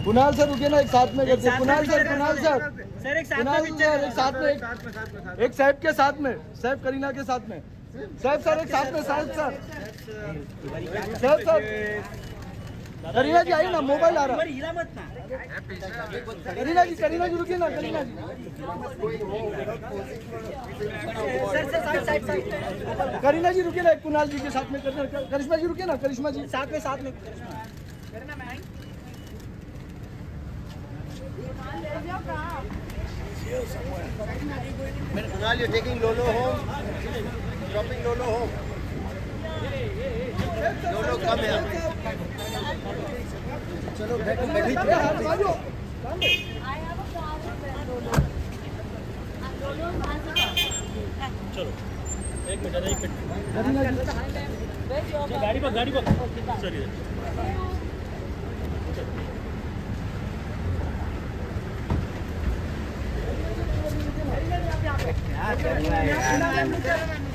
Kunal sir रुके ना, एक साथ में करते। कुणाल सर सर एक साथ में एक साहब के साथ में, साहब करीना के साथ में, साहब सर एक साथ में, साहब सर करीना जी आइए ना, मोबाइल आ रहा है। करीना जी रुकिए ना, करीना जी करीना जी रुकिए ना, कुणाल जी के साथ में करना। करिश्मा जी रुकिए ना, करिश्मा जी साथ में Kunal, you're taking Lolo home, dropping Lolo home. Lolo, come here. चलो बैठो बैठो। चलो एक मिनट गाड़ी पर चलिए। क्या